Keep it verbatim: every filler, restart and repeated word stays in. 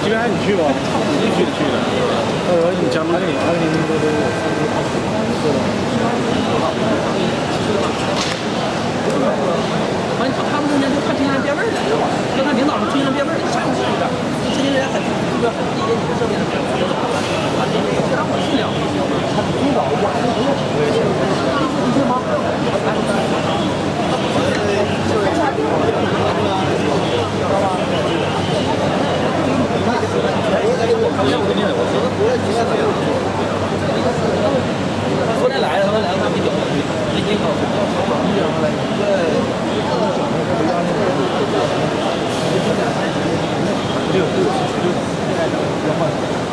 基本上你去吧，你去去的。呃，你讲哪里？哪里都都是的。 完，他们中间就看这些人变味儿了，知道吧？就看领导们这些人变味儿了，上去一点，这些人很这个很理解你们这边的这个领导，让我去了。领导我还是不用，你听吗？昨天来了，昨天来了，他没聊，没听到。 六六六，两万。